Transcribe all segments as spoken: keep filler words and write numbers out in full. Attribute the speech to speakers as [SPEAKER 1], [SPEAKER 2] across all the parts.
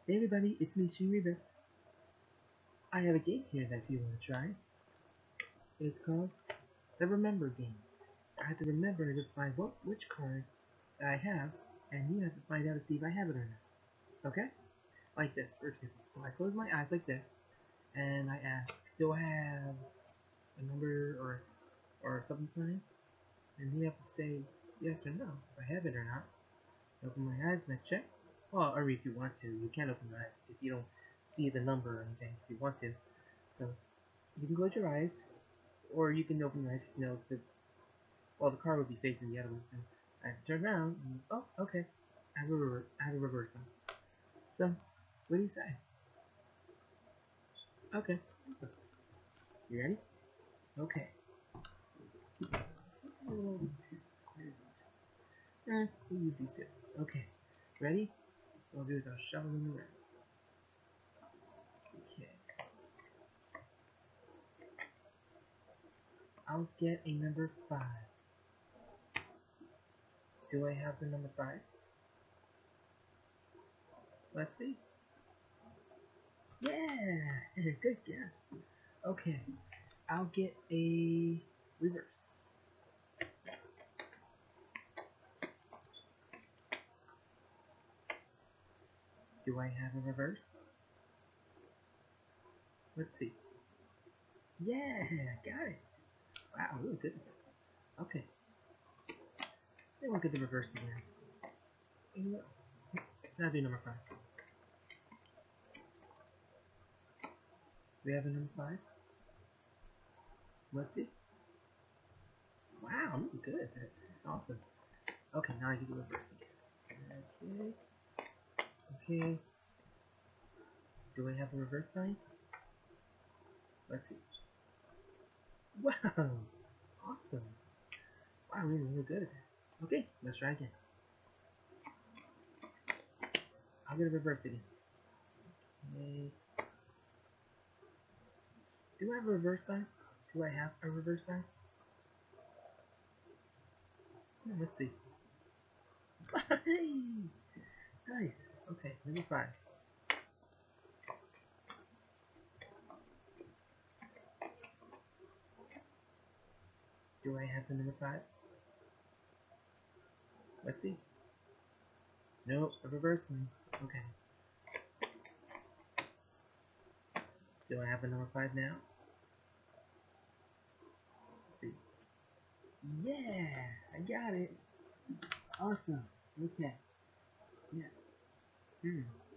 [SPEAKER 1] Hey everybody, it's me, Sheen Rebitz. I have a game here that you want to try. It's called the Remember Game. I have to remember to find what which card I have, and you have to find out to see if I have it or not. Okay? Like this, for example. So I close my eyes like this, and I ask, do I have a number or or something sign? And you have to say yes or no, if I have it or not. Open my eyes and I check. Well, or if you want to, you can open your eyes because you don't see the number or anything if you want to. So you can close your eyes, or you can open your eyes. You know, the well, the car would be facing the other way. So I have to turn around. And, oh, okay. I have a reverse. I have a reverse on. So, what do you say? Okay. So, you ready? Okay. Eh, we'll use these two. Okay. Ready? So what I'll do is I'll shovel them around. Okay. I'll get a number five. Do I have the number five? Let's see. Yeah! Good guess. Okay. I'll get a reverse. Do I have a reverse? Let's see. Yeah! Got it. Wow, really good at this. Okay. Then we'll get the reverse again. Now do number five. Do we have a number five? Let's see. Wow, I'm really good at this. Awesome. Okay, now I get the reverse again. Okay. Okay. Do I have a reverse sign? Let's see. Wow! Awesome. Wow, I'm really, really good at this. Okay, let's try again. I'll get a reverse again. Okay. Do I have a reverse sign? Do I have a reverse sign? Hmm, let's see. Nice. Okay, number five. Do I have the number five? Let's see. Nope, a reverse sign. Okay. Do I have the number five now? Let's see. Yeah, I got it. Awesome. Okay. Yeah. Hmm.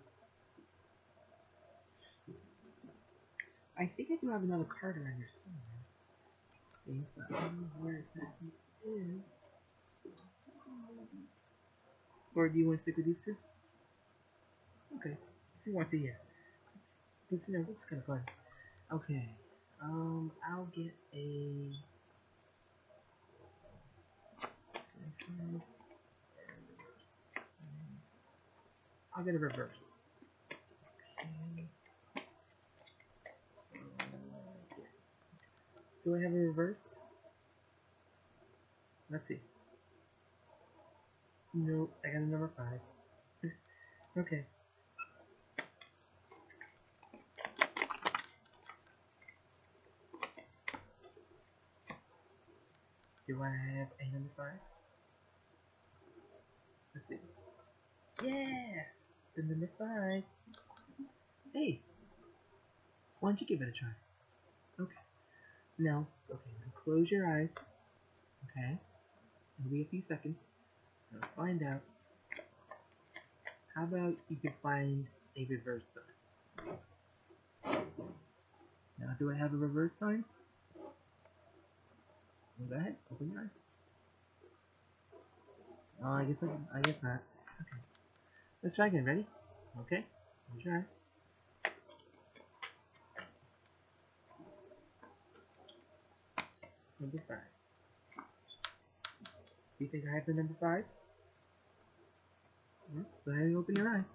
[SPEAKER 1] I think I do have another card around here somewhere. If I don't know where exactly it is. Or do you want to stick with these two? Okay. If you want to, yeah. Because, you know, this is kind of fun. Okay. Um, I'll get a... I'll get a reverse. Okay. Do I have a reverse? Let's see. Nope, I got a number five. Okay. Do I have a number five? Let's see. Yeah! The number five. Hey! Why don't you give it a try? Okay. Now, okay, now close your eyes. Okay? It'll be a few seconds. Now find out. How about you can find a reverse sign? Now, do I have a reverse sign? Well, go ahead, open your eyes. Oh, I guess I, I guess not. Okay. Let's try again. Ready? Okay. Close your eyes. Number five. Do you think I have the number five? Hmm? Go ahead and open your eyes.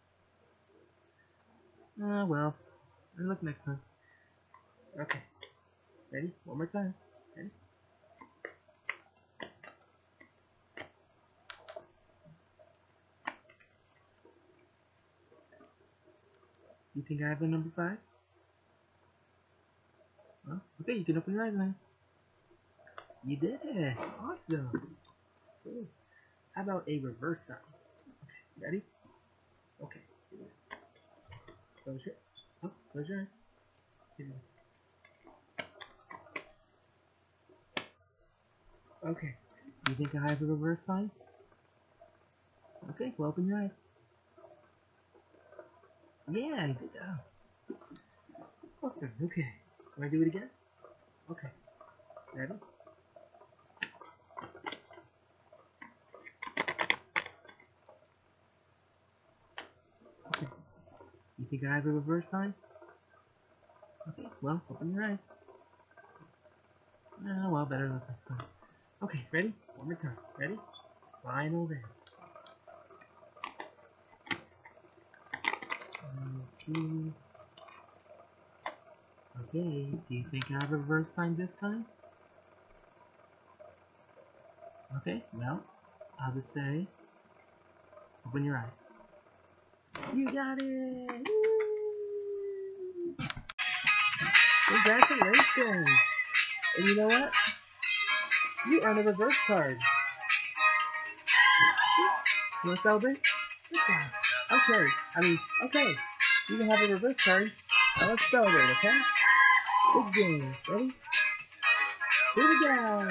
[SPEAKER 1] Ah, uh, well. I'll look next time. Okay. Ready? One more time. Ready? You think I have the number five? Well, okay, you can open your eyes now. You did it! Awesome! Cool. How about a reverse sign? Okay, ready? Okay. Close your, oh, close your eyes. Okay. You think I have a reverse sign? Okay, well, open your eyes. Yeah, good job. Awesome, okay. Wanna do it again? Okay. Ready? Okay. You think I have a reverse sign? Okay, well, open your eyes. Oh, well, better look next time. Okay, ready? One more time. Ready? Final round. Let's see. Okay, do you think I have a reverse sign this time? Okay, well, I'll just say, open your eyes. You got it! Woo! Congratulations! And you know what? You earned a reverse card. You want to celebrate? Good job. Okay, I mean, okay. You can have a reverse card. Now let's celebrate, okay? Big game. Ready? Here we go!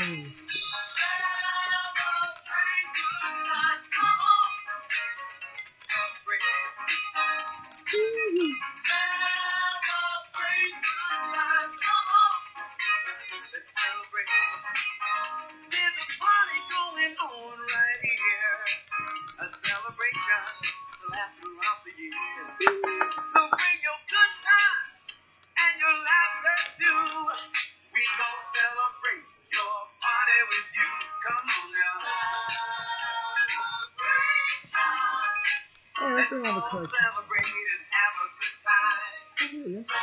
[SPEAKER 1] Hey, let's bring on the card. Celebrate and have a good time. Oh, yeah.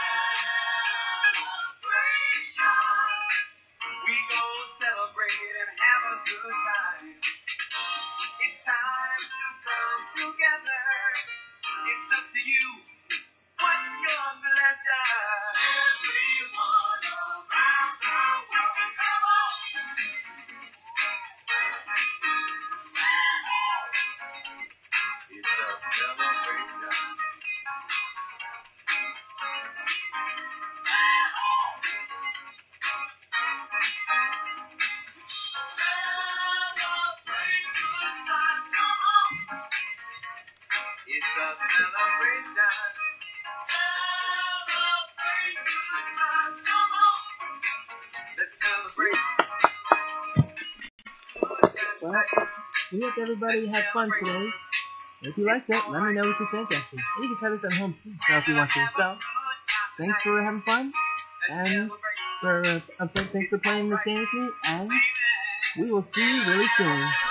[SPEAKER 1] We gon' celebrate and have a good time. It's time to come together. It's up to you. What's your pleasure? Everyone around the world, come on. It's a celebration. It's a celebration. Celebrate good times. Come on. Let's celebrate. Well, we hope everybody had fun today. If you liked it, let me know what you think actually. And you can try this at home too, so if you want to yourself. Thanks for having fun, and for uh, thanks for playing this game with me, and we will see you really soon.